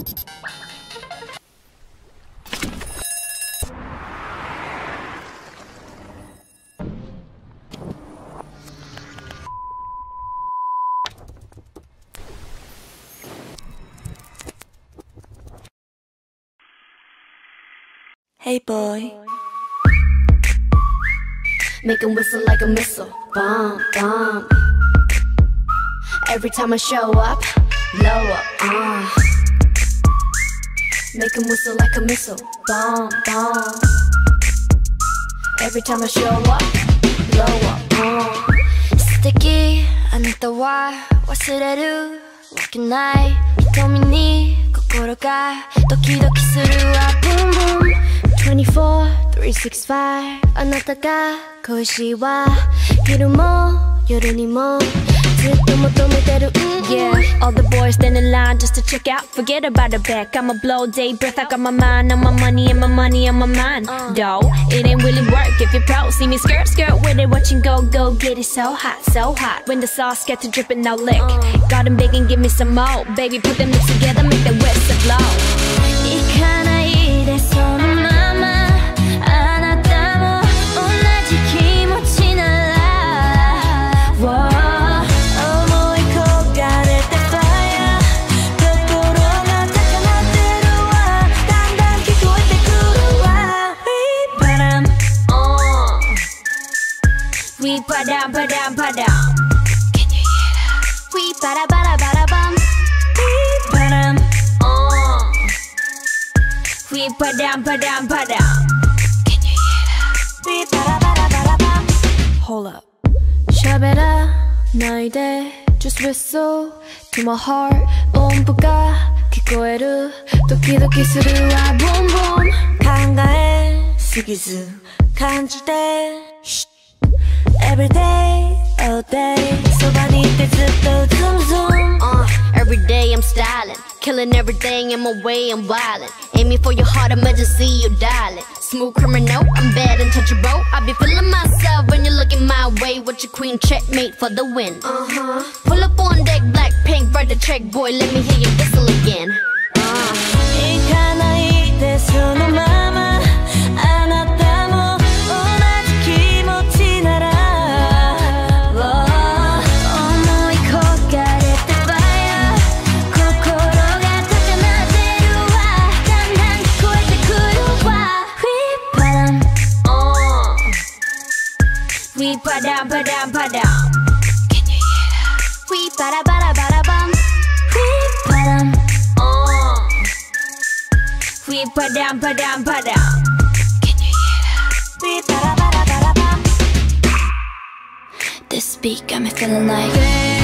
Hey boy, make him whistle like a missile, bomb, bomb. Every time I show up, blow up, make him whistle like a missile, bomb, bomb. Every time I show up, blow up, Sticky, あなたは忘れるわけない。瞳に心がドキドキするわ、boom boom。24、365あなたが恋しいわ。昼も夜にもずっと求めてる、 Yeah, all the boys stand in line just to check out. Forget about the back, I'ma blow day breath. I got my mind on my money and my money on my mind. Though, it ain't really work if you're pro. See me skirt, skirt with it, watching go, go get it so hot, so hot. When the sauce gets to dripping, now lick. Got them begging, give me some more. Baby, put them lips together, make that whistle blow. 行かないでそのままあなたも同じ気持ちなら、思い焦がれて fire 心が高鳴ってるわ、だんだん聞こえてくるわ。 We padam, padam, padam. Can you hear that? We bada bada bada bum. We padam, padam, padam. Can you hear that? We bada bada bada bum. hold up. 喋らないで Just whistle to my heart 音符が聞こえるドキドキするわ Boom boom 考えすぎず感じて Every day, all day そばにいてずっと Zoom zoom Every day I'm styling, killing everything in my way, I'm wildin'. Aiming for your heart, I'ma just see you dialing. Smooth criminal, I'm bad and touchable. I be feeling myself when you're looking my way. With your queen checkmate for the win. Pull up on deck, black pink, write the check, boy. Let me hear you whistle again. 行かないでそのままあなたも同じ気持ちなら思い焦がれて fire 心が高鳴ってるわ、だんだん聞こえてくるわ We padam, padam, padam. Can you hear that? We bada bada bada bum. We padam. We padam, padam, padam. Can you hear that? We bada bada bada bum. This beat got me feeling like